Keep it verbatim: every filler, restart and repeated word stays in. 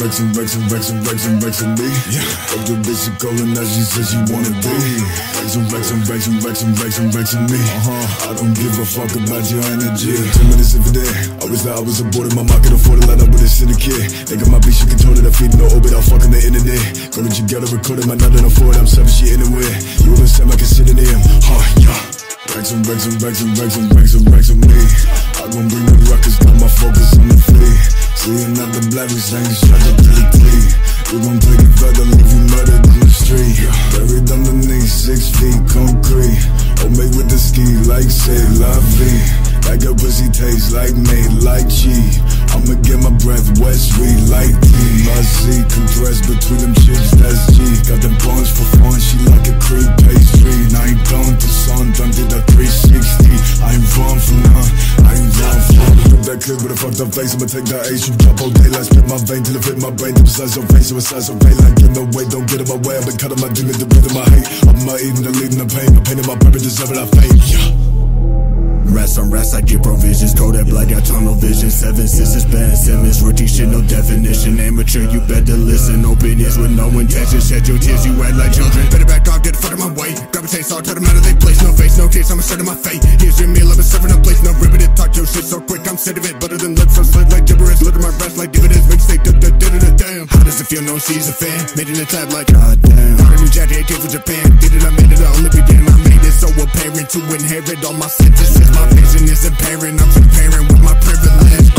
vexing, vexing, vexing, vexing, vexing me. Yeah. Fuck your bitch, she calling now, she says she wanna be. Vexing, vexing, vexing, vexing, vexing, vexing me. Uh-huh. I don't give a fuck about your energy. Two minutes every day. I was there, I was aborted, my mom could afford to light up with a syndicate. They got my bitch, she controlling her feet, no orbit, I'll fuck on the internet. Go to together, recording my nothing afford, I'm savage, she anywhere. You always sound like a synonym, huh, yeah. Vexing, vexing, vexing, vexing, vexing, vexing me. I gon' bring the ruckus, now my focus on the flea. Seeing out the black, we sang shut up to the plea. We gon' take it further, leave you murdered in the street. Buried underneath six feet concrete. Homemade with the ski, like say la vie. That girl pussy tastes like me, like cheese. I'ma get my breath wet, sweet like tea. My seat compressed between them chicks, that's G. Got them bones for fun, she like a creep pastry. Now I ain't done to sun, done did a three sixty. I ain't wrong for now, I ain't wrong for now. Flip that clip with a fucked up face, I'ma take that H. You drop all daylight, spit my vein till it fit my brain. Deep inside your face, so it's size of pain. Like get no way, don't get in my way. I've been cutting my demon, the rhythm I hate. I'm not even deleting the pain, the pain in my purpose, deserving I fake. Yeah. Rest on rest, I get provisions. Kodak black, got tunnel vision. Seven sisters, Ben Simmons. Rookie shit, no definition. Amateur, you better listen. Open ears with no intention. Shed your tears, you act like children. Better back off, get the fuck out of my way. Grab a chainsaw, turn them out of their place. No face, no case, I'm asserting my fate. Here's your meal, I've been serving a place. No ribbon it, talk your shit so quick. I'm sick of it, better than lips. I'm slit like gibberish. Litter my breath like dividends. Make say da da da da damn. How does it feel? No, she's a fan. Made it a tab like goddamn. Got a new jacket, came from Japan. Did it, I made it, I only began. I made it so apparent to inherit all my sentences. My vision is apparent, I'm comparing with my privilege.